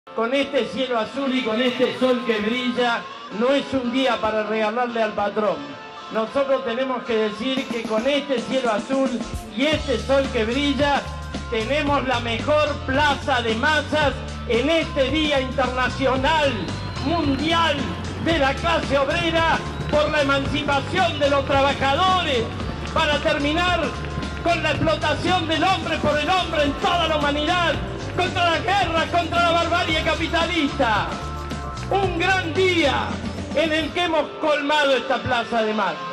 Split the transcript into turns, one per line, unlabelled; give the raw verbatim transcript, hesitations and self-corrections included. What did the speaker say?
Con este cielo azul y con este sol que brilla, no es un día para regalarle al patrón. Nosotros tenemos que decir que con este cielo azul y este sol que brilla, tenemos la mejor plaza de masas en este Día Internacional Mundial de la Clase Obrera por la emancipación de los trabajadores, para terminar con la explotación del hombre por el hombre en toda la humanidad, contra la guerra, contra la barbarie capitalista. Un gran día en el que hemos colmado esta plaza de mar.